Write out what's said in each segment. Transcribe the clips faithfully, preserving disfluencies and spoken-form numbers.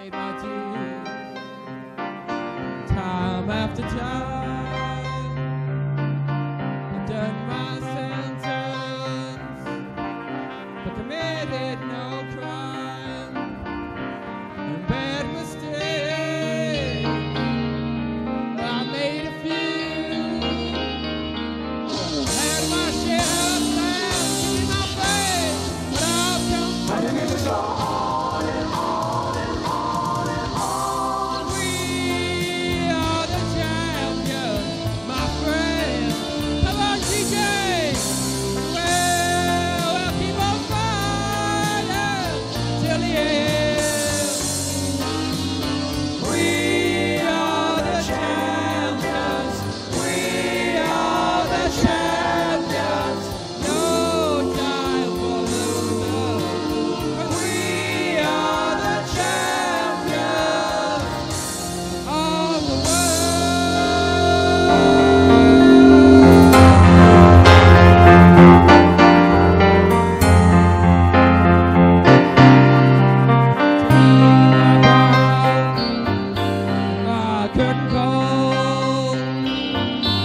paid my dues time after time. I've done my sentence, but committed no crime and bad mistakes. I made a few, had my share of sand in my face, but I'll come back.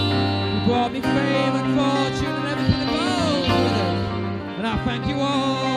Brought me fame and fortune and everything that goes with it, and I thank you all.